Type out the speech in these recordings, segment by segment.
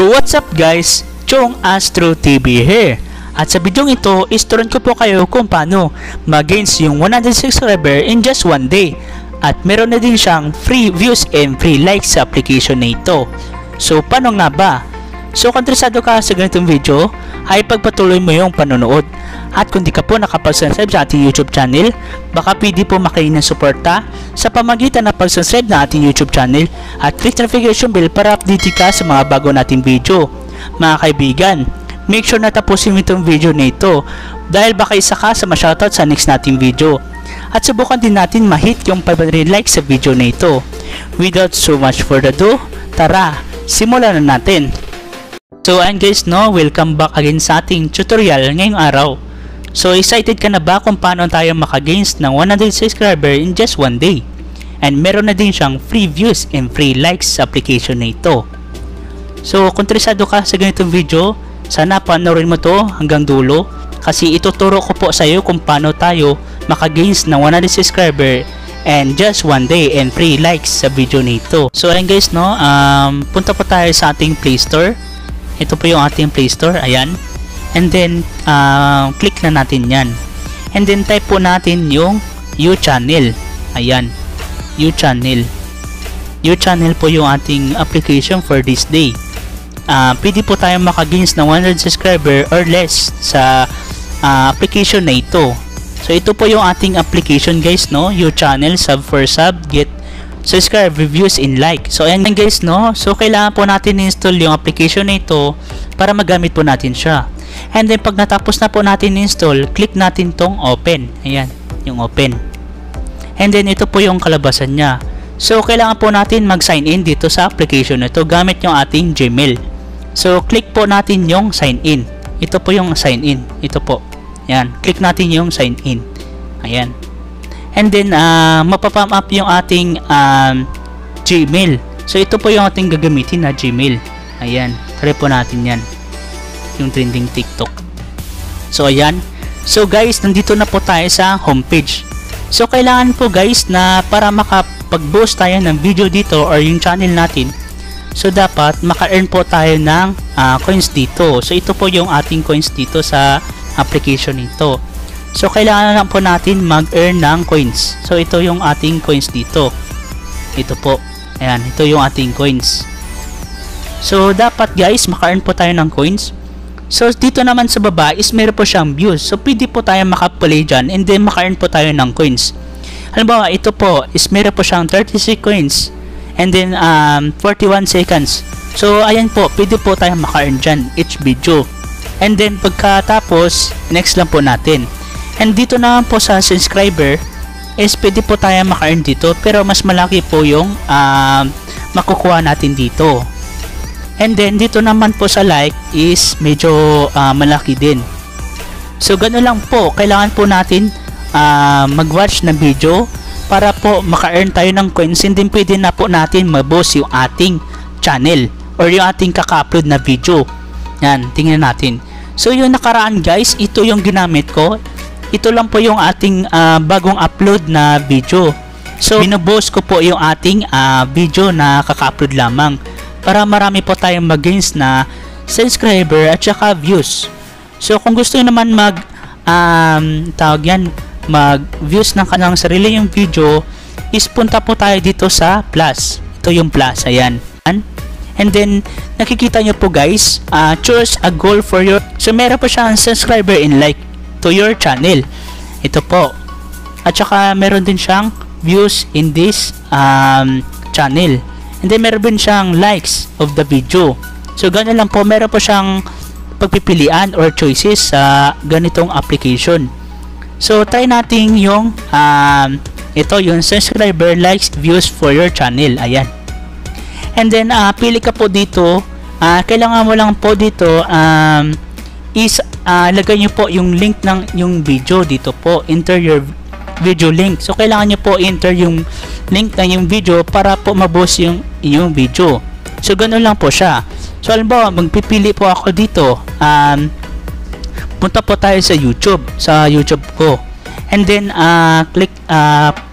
So what's up guys, Chong Astro TV here. At sa video ito, isturuan ko po kayo kung paano mag-gains yung 100 subscriber in just one day. At meron na din siyang free views and free likes sa application na ito. So paano nga ba? So kung interesado ka sa ganitong video, ay pagpatuloy mo yung panonood. At kung di ka po nakapag-subscribe sa ating YouTube channel, baka pwede po makain ng suporta sa pamagitan ng pag-subscribe na ating YouTube channel at click notification bell para update ka sa mga bago nating video. Mga kaibigan, make sure na tapusin mo itong video na ito dahil baka isa ka sa ma-shoutout sa next nating video. At subukan din natin ma-hit yung 500 likes sa video na ito. Without so much further ado, tara, simulan na natin. So and guys, welcome back again sa ating tutorial ngayong araw. So excited ka na ba kung paano tayo maka-gains ng 100 subscriber in just one day? And meron na din siyang free views and free likes sa application na ito. So kung interesado ka sa ganitong video, sana panoorin mo to hanggang dulo kasi ituturo ko po sa iyo kung paano tayo maka-gains ng 100 subscriber and just one day and free likes sa video na ito. So ayun guys, punta po tayo sa ating Play Store. Ito po yung ating Play Store, ayan. And then click na natin yan. And then type po natin yung U-Channel. Ayan, U-Channel. U-Channel po yung ating application for this day. Pwede po tayo maka-gains ng 100 subscriber or less sa application na ito. So ito po yung ating application guys, U-Channel, sub for sub, get subscribe, reviews, and like. So ayan guys, so kailangan po natin install yung application na ito para magamit po natin siya. And then pag natapos na po natin install, click natin tong open. Ayan, yung open. And then ito po yung kalabasan niya. So kailangan po natin mag-sign in dito sa application na ito gamit yung ating Gmail. So click po natin yung sign in. Ito po yung sign in. Ito po. Ayan, click natin yung sign in. Ayan. And then mapapam up yung ating Gmail. So ito po yung ating gagamitin na Gmail. Ayan, try po natin yan, yung trending TikTok. So ayan. So guys, nandito na po tayo sa homepage. So kailangan po guys na para makapag-boost tayo ng video dito or yung channel natin, so dapat maka-earn po tayo ng coins dito. So ito po yung ating coins dito sa application nito. So kailangan lang po natin mag-earn ng coins. So ito yung ating coins dito. Ito po. Ayan, ito yung ating coins. So dapat guys, maka-earn po tayo ng coins. So dito naman sa baba is meron po siyang views. So pwede po tayo maka-play dyan and then maka-earn po tayo ng coins. Halimbawa, ito po is meron po siyang 36 coins and then 41 seconds. So ayan po, pwede po tayo maka-earn dyan each video. And then pagkatapos, next lang po natin. And dito naman po sa subscriber is pwede po tayo maka-earn dito pero mas malaki po yung makukuha natin dito. And then dito naman po sa like is medyo malaki din. So gano'n lang po, kailangan po natin mag-watch ng video para po maka-earn tayo ng coins and then pwede na po natin ma-boost yung ating channel or yung ating kaka-upload na video. Yan, tingnan natin. So yung nakaraan guys, ito yung ginamit ko. Ito lang po yung ating bagong upload na video. So binuboost ko po yung ating video na kaka-upload lamang para marami po tayong mag-gains na subscriber at saka views. So kung gusto nyo naman mag-views ng kanilang sarili yung video, is punta po tayo dito sa plus. Ito yung plus, ayan. And then nakikita nyo po guys, choose a goal for your, so meron po siyang subscriber and like to your channel. Ito po. At saka meron din siyang views in this channel. And then meron din siyang likes of the video. So gano'n lang po, meron po siyang pagpipilian or choices sa ganitong application. So try natin yung ito yung subscriber, likes, views for your channel. Ayan. And then pili ka po dito. Kailangan mo lang po dito is lagay nyo po yung link ng yung video dito po, enter your video link. So kailangan nyo po enter yung link ng yung video para po ma-boost yung inyong video. So ganoon lang po siya. So halimbawa, magpipili po ako dito, punta po tayo sa YouTube ko, and then click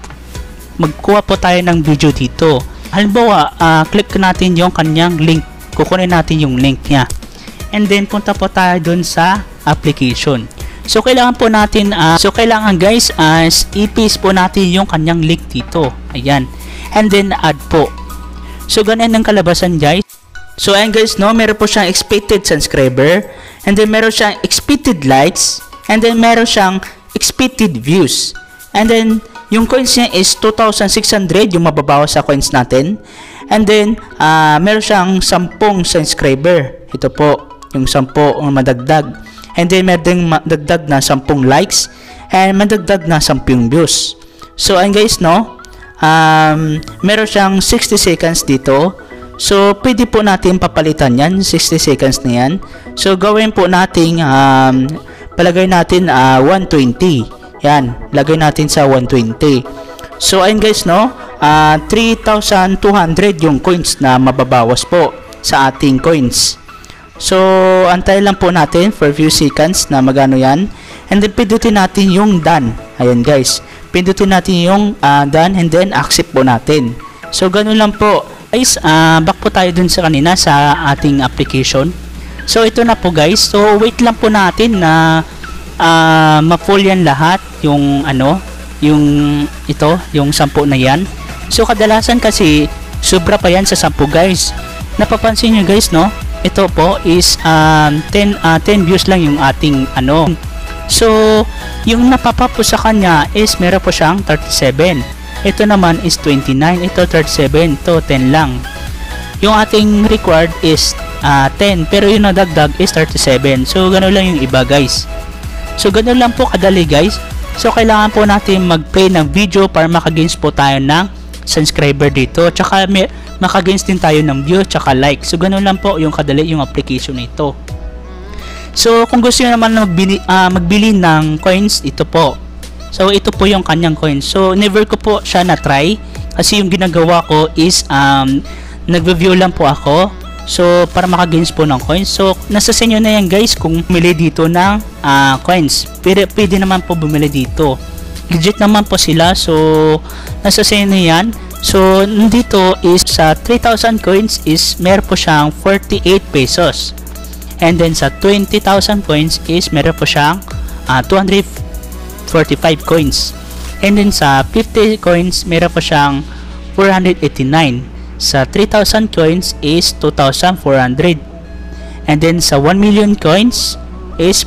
magkuha po tayo ng video dito. Halimbawa, click natin yung kanyang link kukunin natin yung link niya. And then punta po tayo dun sa application. So kailangan po natin kailangan guys i-paste po natin yung kanyang link dito. Ayan. And then add po. So ganun ang kalabasan guys. So ayan guys, no, meron po siyang expected subscriber, and then meron siyang expected likes, and then meron siyang expected views. And then yung coins niya is 2,600 yung mababawas sa coins natin. And then meron siyang 10 subscriber. Ito po yung 10 madagdag. And then meron ding madagdag na 10 likes and madagdag na 10 views. So ayan guys, no, meron siyang 60 seconds dito. So pwede po natin papalitan yan, 60 seconds na yan. So gawin po natin palagay natin 120. Yan, lagay natin sa 120. So ayun guys, no, 3,200 yung coins na mababawas po sa ating coins. So antay lang po natin for few seconds na magano yan. And then pindutin natin yung done. Ayan guys, pindutin natin yung done, and then accept po natin. So ganun lang po guys. Back po tayo dun sa kanina sa ating application. So ito na po guys. So wait lang po natin na ma-full yan lahat, yung yung yung 10 na yan. So kadalasan kasi sobra pa yan sa 10 guys. Napapansin nyo guys, no, ito po is 10 views lang yung ating So yung napapa po sa kanya is meron po siyang 37. Ito naman is 29, ito 37, ito 10 lang. Yung ating required is 10, pero yung nadagdag is 37. So gano'n lang yung iba guys. So gano'n lang po kadali guys. So kailangan po natin mag-play ng video para makagains po tayo ng subscriber dito. Tsaka makagains din tayo ng view tsaka like. So gano'n lang po yung kadali yung application na ito. So kung gusto nyo naman magbili ng coins, ito po. So ito po yung kanyang coins. So never ko po siya na-try kasi yung ginagawa ko is nag-review lang po ako. So para makagains po ng coins. So nasa sa inyo na yan guys kung bumili dito ng coins. Pwede naman po bumili dito. Legit naman po sila. So nasa sa inyo na yan. So nandito is sa 3,000 coins is meron po siyang 48 pesos. And then sa 20,000 coins is meron po siyang 245 coins. And then sa 50 coins meron po siyang 489. Sa 3,000 coins is 2,400. And then sa 1 million coins is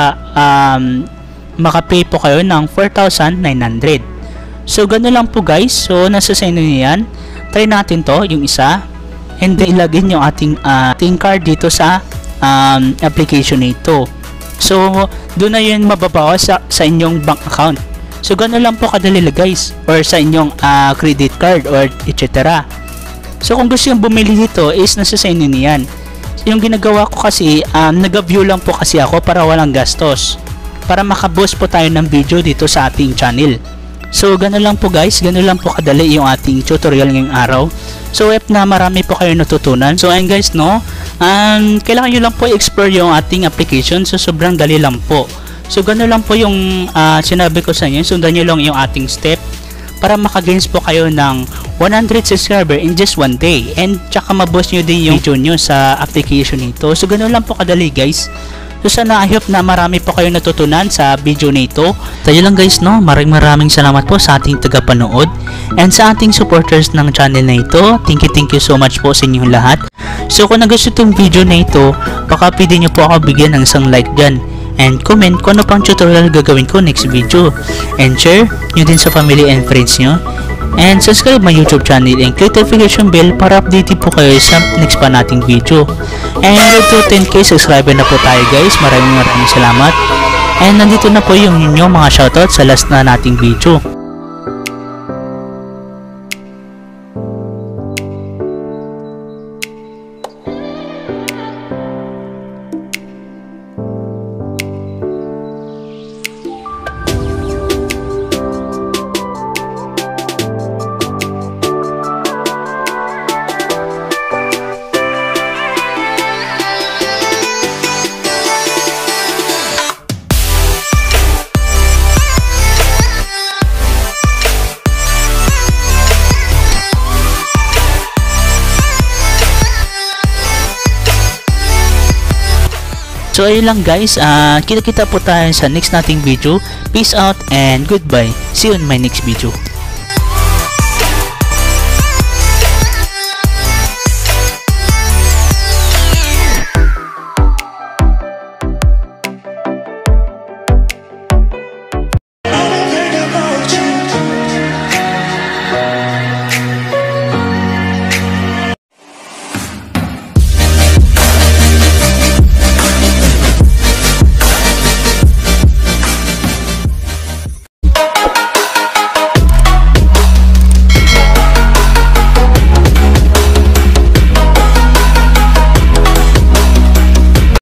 maka-pay po kayo ng 4,900. So gano'n lang po guys. So nasa sa inyo yan. Try natin to, yung isa. And then ilagay yung ating card dito sa application nito. So doon na yun mababawas sa inyong bank account. So gano'n lang po kadali guys, or sa inyong credit card or etc. So kung gusto yung bumili dito is nasa sa inyo niyan. So, yung ginagawa ko kasi nag-view lang po kasi ako para walang gastos, para makaboost po tayo ng video dito sa ating channel. So gano'n lang po guys, gano'n lang po kadali yung ating tutorial ngayong araw. So if na marami po kayo natutunan. So ayun guys, no, kailangan nyo lang po i-explore yung ating application. So sobrang dali lang po. So gano'n lang po yung sinabi ko sa inyo. Sundan nyo lang yung ating step para makagains po kayo ng 100 subscriber in just one day. And tsaka maboost nyo din yung video nyo sa application nito. So gano'n lang po kadali guys. So sana I hope na marami po kayo natutunan sa video na ito. Tayo lang guys, no, maraming salamat po sa ating tagapanood and sa ating supporters ng channel na ito. Thank you so much po sa inyong lahat. So kung nagustuhan itong video na ito, baka pwede nyo po ako bigyan ng isang like dyan. And comment kung ano pang tutorial gagawin ko next video. And share nyo din sa family and friends nyo. And subscribe my YouTube channel and click notification bell para updated po kayo sa next pa nating video. And to 10k subscriber na po tayo guys. Maraming salamat. And nandito na po yung inyong mga shoutout sa last na nating video. So ayun lang guys, kita-kita po tayo sa next nating video. Peace out and goodbye. See you in my next video.